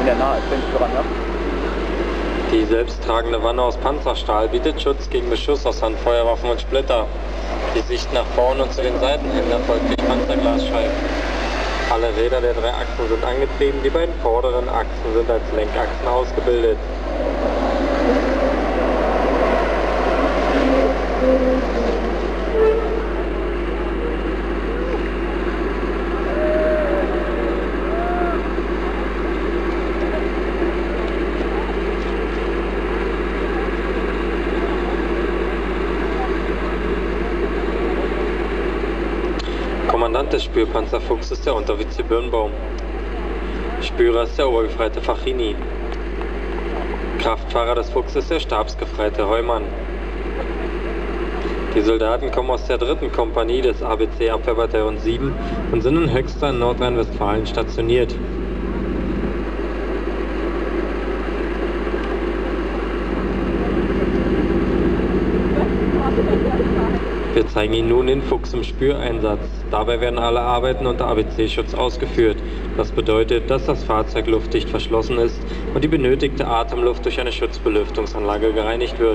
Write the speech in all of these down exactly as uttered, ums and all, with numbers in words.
der nah ist, bin ich dran, ja? Die selbsttragende Wanne aus Panzerstahl bietet Schutz gegen Beschuss aus Handfeuerwaffen und Splitter. Die Sicht nach vorn und zu den Seitenenden erfolgt durch Panzerglasscheiben. Alle Räder der drei Achsen sind angetrieben, die beiden vorderen Achsen sind als Lenkachsen ausgebildet. Kommandant des Spürpanzerfuchs ist der Unteroffizier Birnbaum. Spürer ist der Obergefreite Fachini. Kraftfahrer des Fuchs ist der Stabsgefreite Heumann. Die Soldaten kommen aus der dritten Kompanie des A B C Abwehrbataillon sieben und sind in Höxter in Nordrhein-Westfalen stationiert. Wir zeigen Ihnen nun den Fuchs im Spüreinsatz. Dabei werden alle Arbeiten unter A B C-Schutz ausgeführt. Das bedeutet, dass das Fahrzeug luftdicht verschlossen ist und die benötigte Atemluft durch eine Schutzbelüftungsanlage gereinigt wird.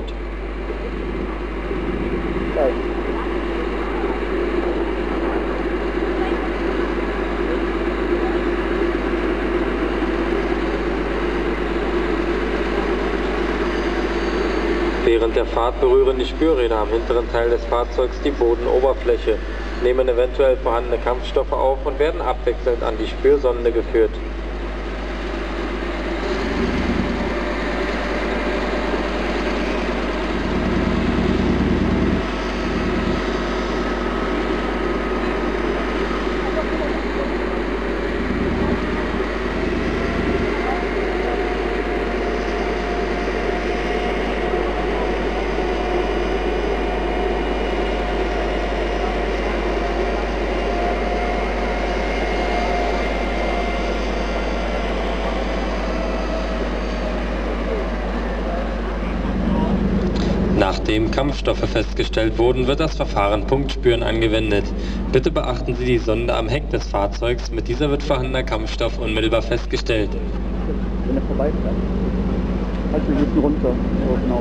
Während der Fahrt berühren die Spürräder am hinteren Teil des Fahrzeugs die Bodenoberfläche, nehmen eventuell vorhandene Kampfstoffe auf und werden abwechselnd an die Spürsonde geführt. Nachdem Kampfstoffe festgestellt wurden, wird das Verfahren Punktspüren angewendet. Bitte beachten Sie die Sonde am Heck des Fahrzeugs, mit dieser wird vorhandener Kampfstoff unmittelbar festgestellt. Wenn er vorbei ist, halt ein bisschen runter, so genau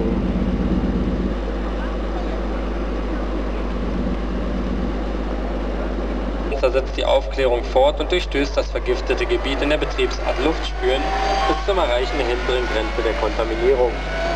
so. Setzt die Aufklärung fort und durchstößt das vergiftete Gebiet in der Betriebsart Luftspüren bis zum Erreichen der hinteren Grenze der Kontaminierung.